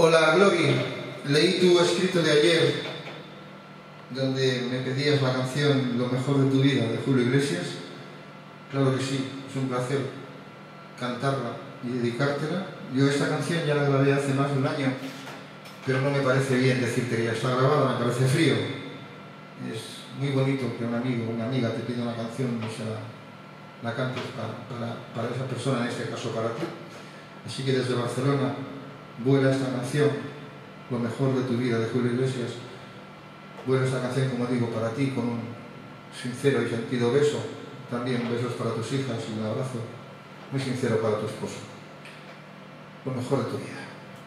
Hola, Glory. Leí tu escrito de ayer, donde me pedías la canción Lo mejor de tu vida, de Julio Iglesias. Claro que sí, es un placer cantarla y dedicártela. Yo esta canción ya la grabé hace más de un año, pero no me parece bien decirte que ya está grabada, me parece frío. Es muy bonito que un amigo o una amiga te pida una canción y se la cantes para esa persona, en este caso para ti. Así que desde Barcelona vuela esta canción, Lo mejor de tu vida, de Julio Iglesias. Vuela esta canción, como digo, para ti, con un sincero y sentido beso. También besos para tus hijas y un abrazo muy sincero para tu esposo. Lo mejor de tu vida.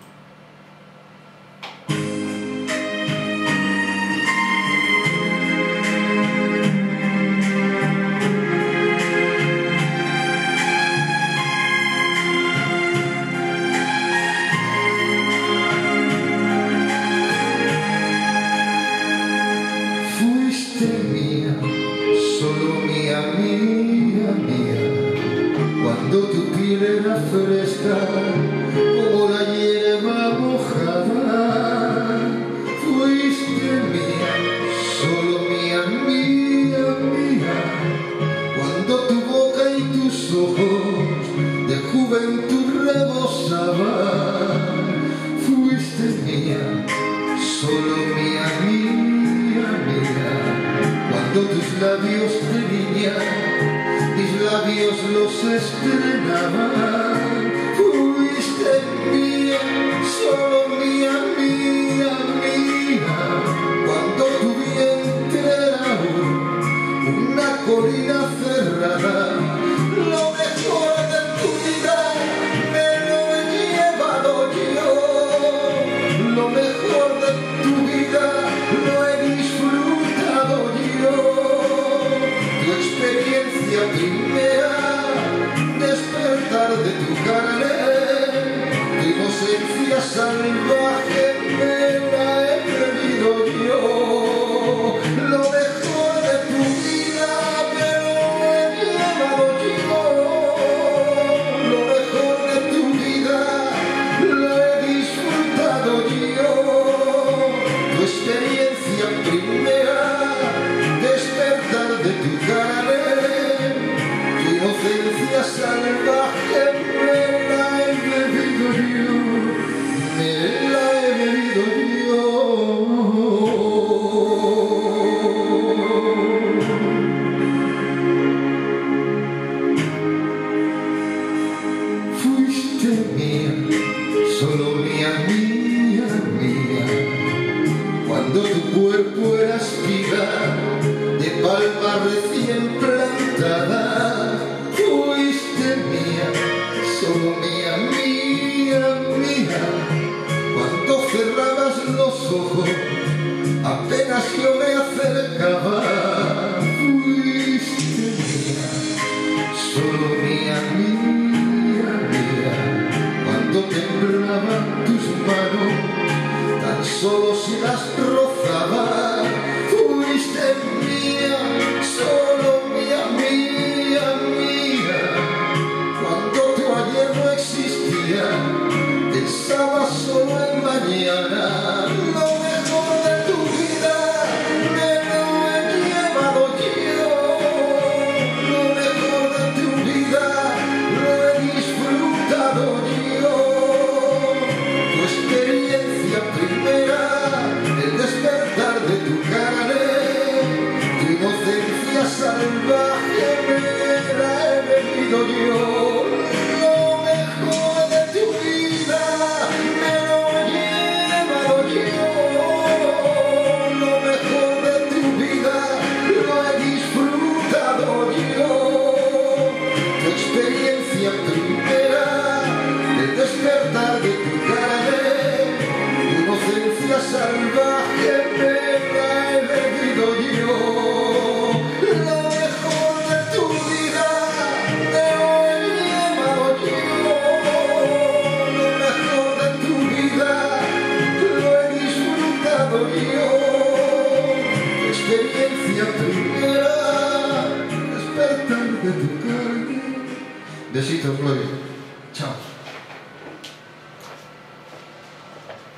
Fuiste mía, solo mía, mía, mía, cuando tu piel era fresca como la hierba mojada. Fuiste mía, solo mía, mía, mía, cuando tu boca y tus ojos de juventud rebosaban. Fuiste mía, solo mía, mía, cuando tus labios de niña, mis labios los estrenaban. Fuiste mía, solo mía, mía, mía, cuando tu vientre era una colina cerrada. Lo mejor de tu vida me lo he llevado yo, lo mejor de tu vida lo he disfrutado yo. Tu experiencia primera, despertar de tu carne, tu inocencia salvaje me la he bebido yo. Lo mejor de tu vida me lo he llevado yo, lo mejor de tu vida lo he disfrutado yo. Tu experiencia primera, despertar de tu carne, tu inocencia salvaje me la he bebido yo, me la he bebido yo. Fuiste mía, solo mía, mía, mía, cuando tu cuerpo era espiga de palma recién plantada. Fuiste mía, solo mía, mía, mía, cuando cerrabas los ojos apenas yo me acercaba. Fuiste mía, solo mía, mía, mía, cuando temblaban tus manos tan solo si las rozaba. Fuiste mía, solo mía, mía, mía, cuando tu ayer no existía, pensaba solo en mañana. Lo mejor de tu vida me lo he llevado yo, lo mejor de tu vida lo he disfrutado yo. Tu experiencia primera, el despertar de tu carne, tu inocencia salvaje me la he bebido yo. Lo mejor de tu vida me lo he llevado yo, lo mejor de tu vida lo he disfrutado yo. Tu experiencia primera, el despertar de tu carne, tu inocencia salvaje me la he bebido yo. Lo mejor de tu vida me lo he llevado yo, lo mejor de tu vida lo he disfrutado yo. Tu experiencia primera, despertar de tu carne. Besitos, Glory. Chao.